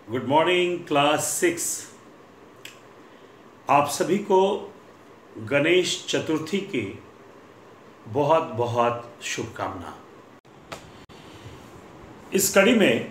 Good morning class 6। आप सभी को गणेश चतुर्थी की बहुत बहुत शुभकामना। इस कड़ी में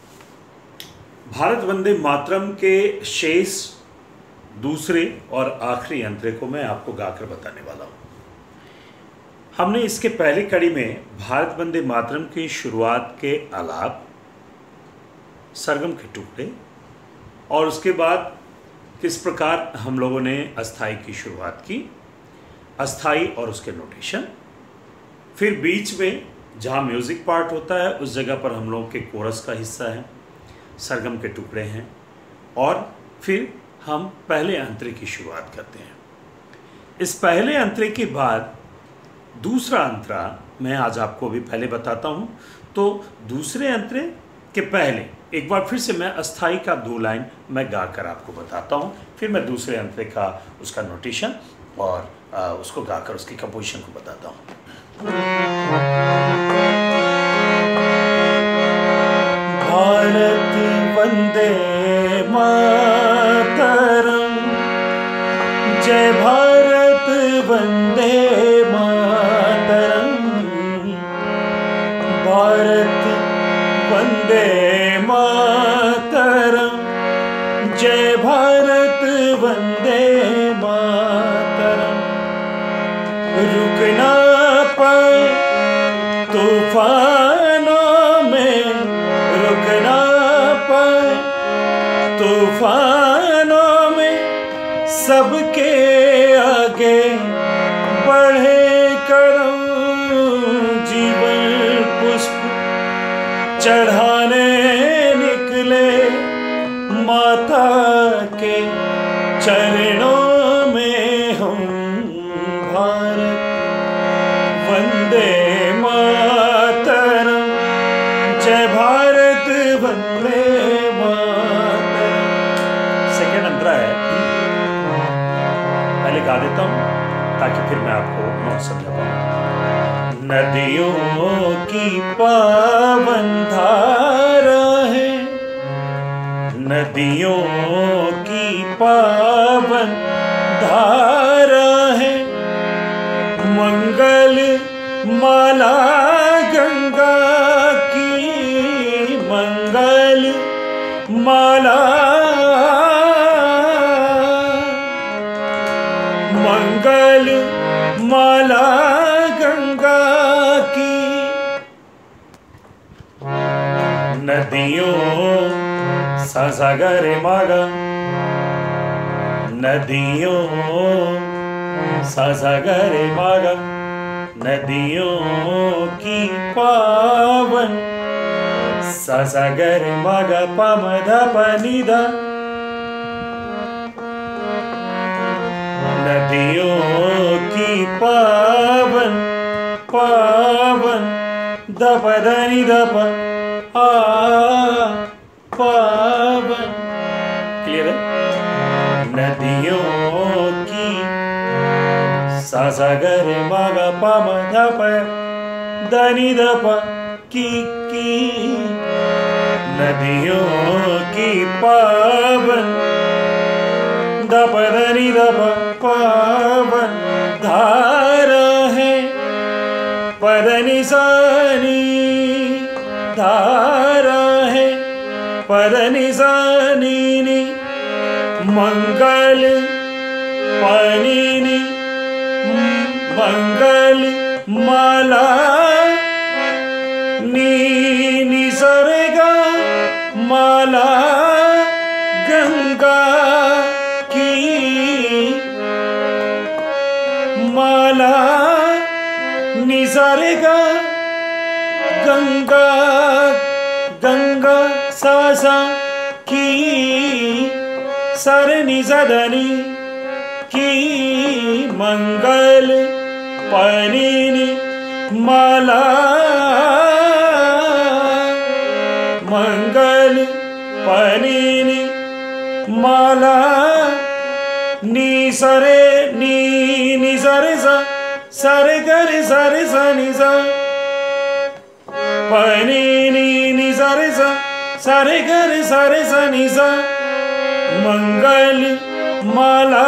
भारत वंदे मातरम के शेष दूसरे और आखिरी अंतरे को मैं आपको गाकर बताने वाला हूँ। हमने इसके पहले कड़ी में भारत वंदे मातरम की शुरुआत के आलाप, सरगम के टुकड़े और उसके बाद किस प्रकार हम लोगों ने अस्थाई की शुरुआत की, अस्थाई और उसके नोटेशन, फिर बीच में जहाँ म्यूज़िक पार्ट होता है उस जगह पर हम लोगों के कोरस का हिस्सा है, सरगम के टुकड़े हैं और फिर हम पहले अंतरे की शुरुआत करते हैं। इस पहले अंतरे के बाद दूसरा अंतरा मैं आज आपको भी पहले बताता हूँ। तो दूसरे अंतरे के पहले एक बार फिर से मैं अस्थाई का 2 लाइन मैं गाकर आपको बताता हूँ, फिर मैं दूसरे अंतरे का उसका नोटेशन और उसको गाकर उसकी कंपोजिशन को बताता हूँ। भारत वंदे मातरम, जय भारत वंदे मातरम, भारत वंदे मातरम, जय भारत वंदे मातरम। रुकना पाए तूफानों में, रुकना पाए तूफानों में, सबके आगे बढ़े कदम, जीवन पुष्प चढ़ाने निकले माता के चरणों में हम। भारत वंदे मातरम, जय भारत वंदे मातरम। सेकेंड अंतरा है, पहले गा देता हूँ ताकि फिर मैं आपको नोट समझा पाऊँ। नदियों की पावन धारा है, नदियों की पावन धारा है, मंगल माला गंगा की, मंगल माला, मंगल माला गंगा की। नदियों सा ग रे मा ग, नदियों सा ग रे मा ग, नदियों की पावन सा ग रे मा ग प म ध प नि ध। नदियों की पावन पावन द प ध नि ध प आ पावन। क्लियर है? नदियों की सा ग रे मा ग प म ध प द नि ध प की। नदियों की पावन द प ध नि ध प पावन धारा है, प ध नि सा नि धारा है, प ध नि सा नि नि, मंगल प नि नि, मंगल माला नी नि सा रे गा, माला गंगा की, माला नि सा रे गा, गंगा गंगा सा सा की, सा रे नि सा ध नि की, मंगल प नि नि, माला, मंगल प नि नि, माला नि सा रे नि सा रे सा, सा रे ग रे सा रे सा नि सा, प नि सा रे सा, सारे घर सारे सनी सा मंगल माला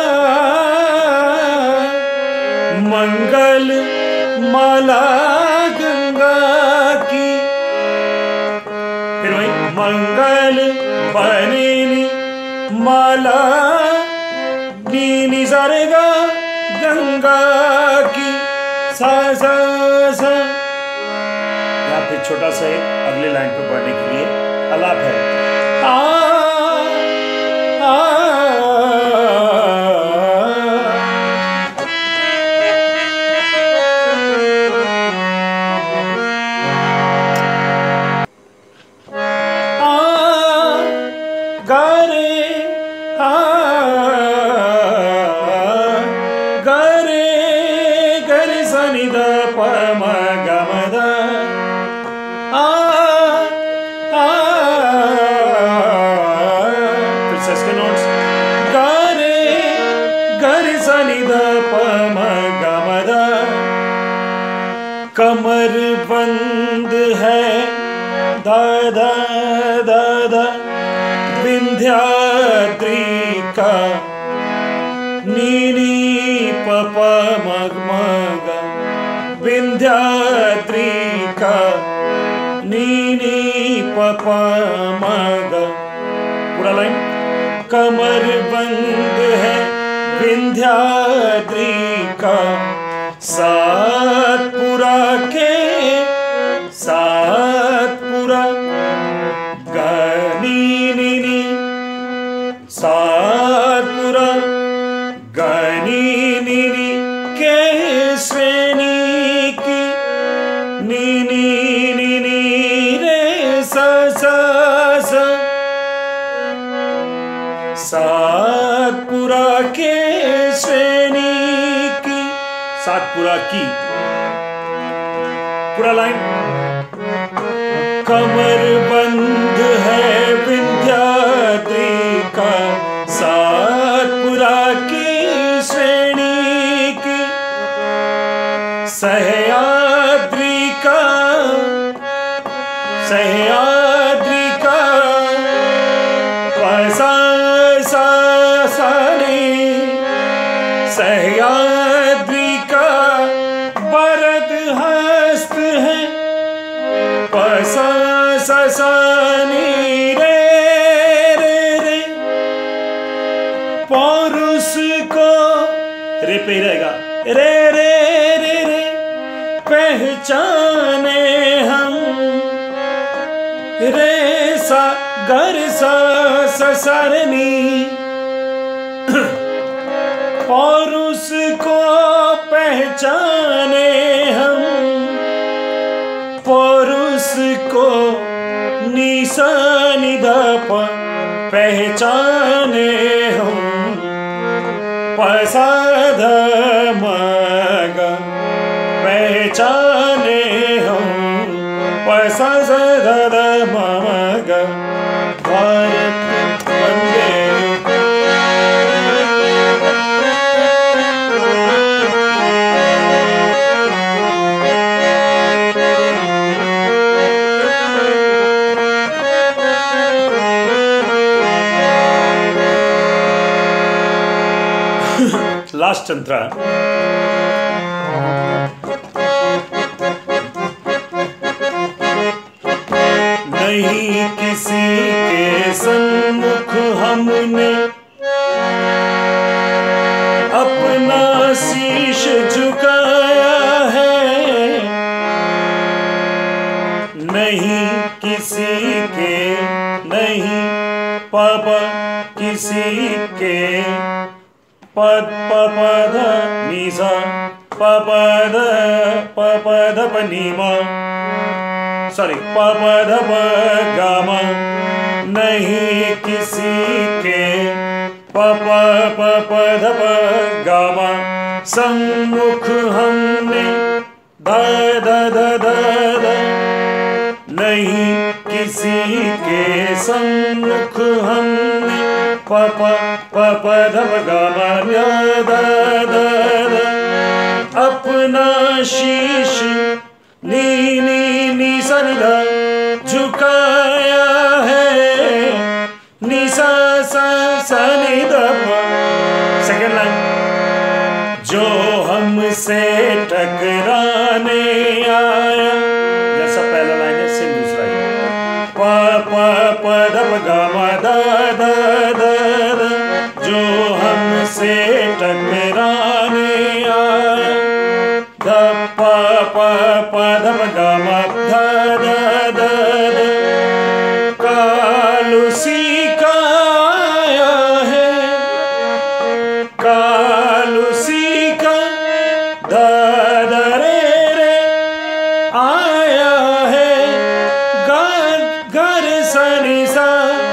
मंगल माला गंगा की। फिर वही मंगल पनीनी माला नीनी सारेगा गंगा की सा सा सा। यहाँ पे छोटा सा एक अगले लाइन पे पढ़ने के लिए अलाप है। कमर बंद है दादा दादा विंध्याद्री का नीनी पपा मग विंध्याद्री का नीनी पपा मग। पूरा लाइन। कमर बंद है विंध्याद्री का सातपुरा के सातपुरा गनी नी सातपुरा गनी नी के श्रेणी की नी नी रे सा सा सा। सातपुरा के श्रेणी सातपुरा की। पूरा लाइन। कमर बंद है विंध्याद्री का सातपुरा की श्रेणी की सह्याद्री का सह्याद्री का पैसा सा सारी सह्याद्री बरद हस्त है पैसा ससानी रे रे रे पौरुष को रे पे रहेगा रे रे रे रे पहचाने हम रे सा गर सा ससरनी पौरुष को पहचाने हम पौरुष को निशानी दप पहचाने हम पसाध मग पहचाने हम पसाध मग। भारत वंदे लास्ट तंत्र। नहीं किसी के सम्मुख हमने अपना शीश झुकाया है नहीं किसी के नहीं पापा किसी के पद पपद निसा पपद पपद पनीमा सॉरी पपद गामा नहीं किसी के पप पपद गामा सम्मुख हमने ध ध ध ध नहीं किसी के सम्मुख हमने पप पप धप गामा द द अपना शीश नी नी नी सन झुकाया सेकेंड लाइन, जो हमसे टकराने आया, जैसा पहला लाइन है सेम दूसरा ही, प प प द प ग म द द द द, जो हमसे टकराने आया, द प प प द प ग म द द द द, काल उसी का आया है, काल उसी का द द रे रे आया है, गर गर सनि सा,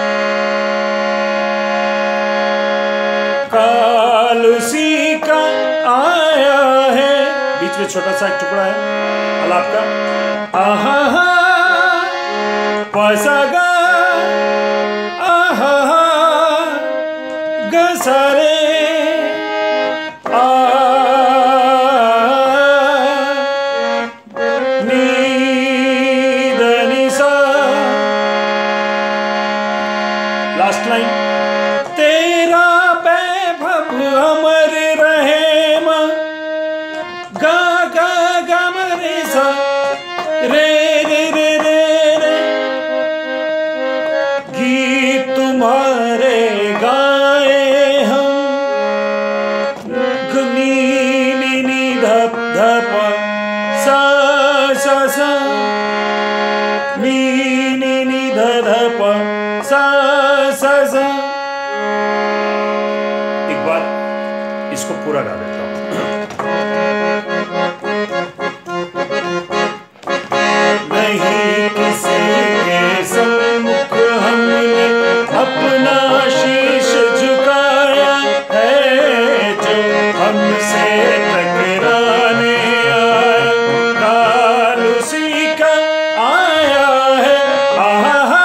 काल उसी का आया है, बीच में छोटा सा एक टुकड़ा है अलाप का, आहा हा पसा गा, आहा हा ग सा रे, लास्ट लाइन, तेरा वैभव अमर रहे मां, गा गा गा म रे सा रे रे रे रे रे, गीत तुम्हारे गाए हम, नी नी नी धप धप सा सा सा, नी नी नी ध धप सा सा सा। एक बार इसको पूरा गा देता हूं। नहीं किसी के सम्मुख हमने अपना शीश झुकाया है, जो हमसे टकराने आया, काल उसी का आया है, आहा हा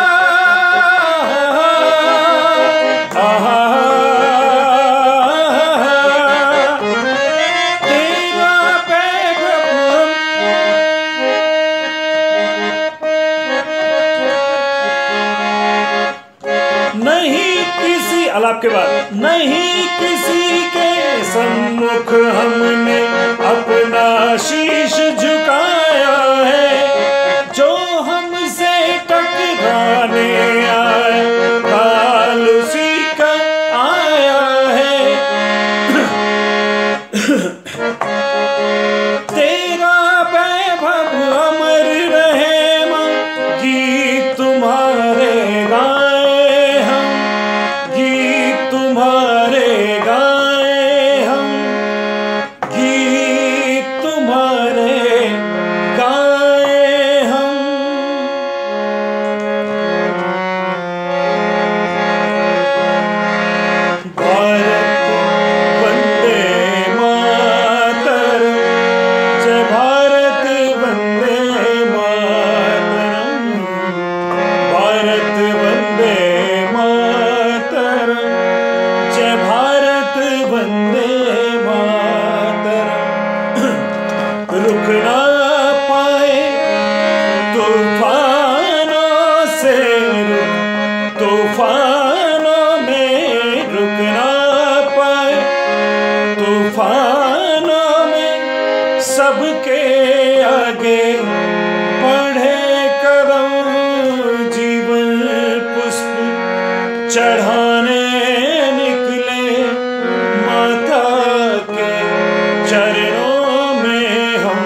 अलाप के बाद, नहीं किसी के सम्मुख हमने अपना शीश झुकाया है, जो हमसे टकराने आया, काल उसी का आया है, तेरा वैभव अमर रहे मां, गीत तुम्हारे गाए हम, गीत तुम्हारे गाए हम, गीत तुम्हारे गाए हम। भारत वंदे मातरम, जय भारत वंदे मातरम, भारत वंदे मातरम, जय भारत वंदे मातरम। रुक ना पाए तूफानों से, तूफानों में रुक ना पाए, तूफानों में सबके आगे बढ़े कदम, जीवन पुष्प चढ़ाने निकले माता के चरणों में हम।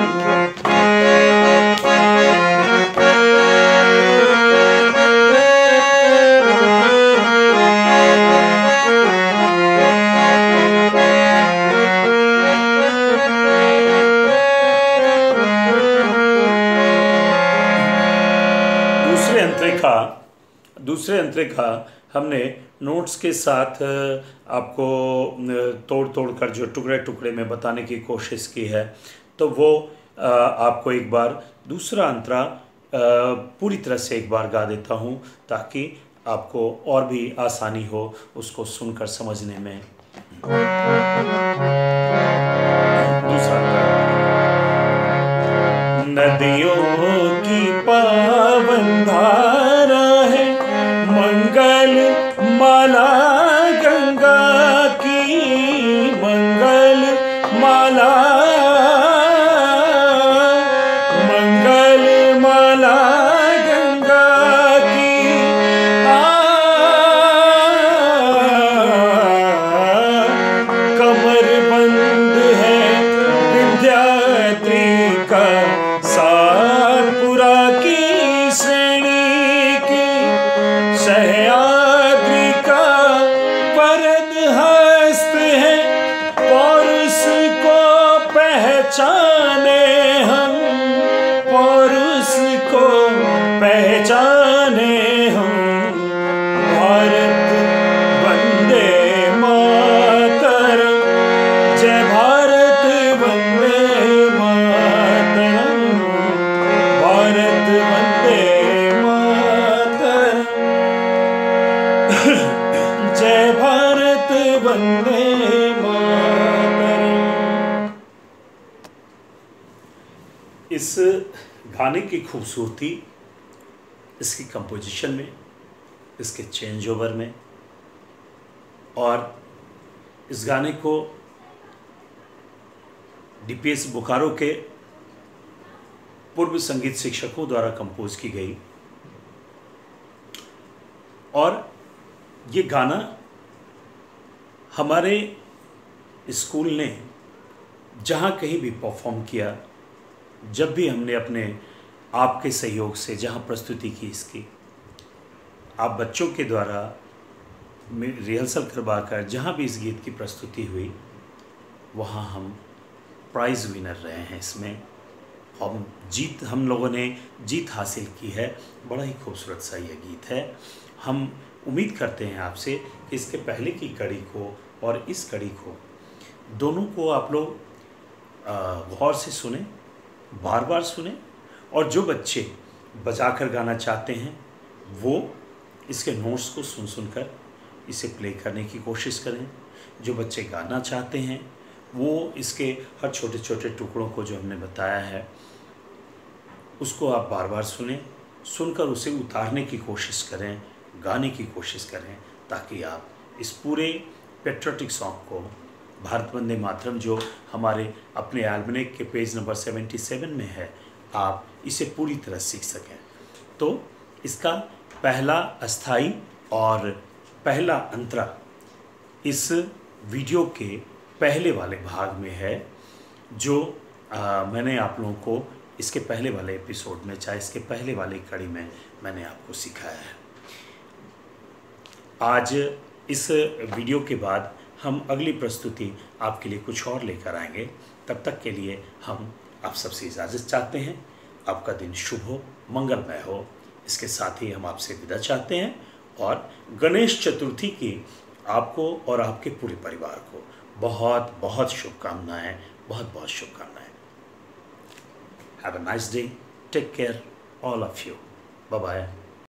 दूसरे अंतरे का हमने नोट्स के साथ आपको तोड़ तोड़ कर जो टुकड़े टुकड़े में बताने की कोशिश की है, तो वो आपको एक बार दूसरा अंतरा पूरी तरह से एक बार गा देता हूँ, ताकि आपको और भी आसानी हो उसको सुनकर समझने में। दूसरा अंतरा, नदियों की पावन धारा है, मंगल माला बने हम, भारत वंदे मातरम, जय भारत वंदे मातरम, भारत वंदे मातरम, जय भारत वंदे मातरम। इस गाने की खूबसूरती इसकी कंपोजिशन में, इसके चेंज ओवर में, और इस गाने को डीपीएस बोकारो के पूर्व संगीत शिक्षकों द्वारा कंपोज की गई। और ये गाना हमारे स्कूल ने जहाँ कहीं भी परफॉर्म किया, जब भी हमने अपने आपके सहयोग से जहाँ प्रस्तुति की इसकी, आप बच्चों के द्वारा रिहर्सल करवाकर जहाँ भी इस गीत की प्रस्तुति हुई, वहाँ हम प्राइज़ विनर रहे हैं। इसमें हम लोगों ने जीत हासिल की है। बड़ा ही खूबसूरत सा ये गीत है। हम उम्मीद करते हैं आपसे कि इसके पहले की कड़ी को और इस कड़ी को, दोनों को आप लोग गौर से सुने, बार बार सुने, और जो बच्चे बजाकर गाना चाहते हैं वो इसके नोट्स को सुन सुनकर इसे प्ले करने की कोशिश करें। जो बच्चे गाना चाहते हैं वो इसके हर छोटे छोटे टुकड़ों को जो हमने बताया है उसको आप बार बार सुने, सुनकर उसे उतारने की कोशिश करें, गाने की कोशिश करें, ताकि आप इस पूरे पेट्रियोटिक सॉन्ग को, भारत वंदे मातरम, जो हमारे अपने एल्बनेक के पेज नंबर 77 में है, आप इसे पूरी तरह सीख सकें। तो इसका पहला अस्थाई और पहला अंतरा इस वीडियो के पहले वाले भाग में है, जो मैंने आप लोगों को इसके पहले वाले एपिसोड में, चाहे इसके पहले वाली कड़ी में मैंने आपको सिखाया है। आज इस वीडियो के बाद हम अगली प्रस्तुति आपके लिए कुछ और लेकर आएंगे। तब तक के लिए हम आप सबसे इजाज़त चाहते हैं। आपका दिन शुभ हो, मंगलमय हो। इसके साथ ही हम आपसे विदा चाहते हैं, और गणेश चतुर्थी की आपको और आपके पूरे परिवार को बहुत बहुत शुभकामनाएं, बहुत बहुत शुभकामनाएं। Have a nice day, take care all of you, bye bye.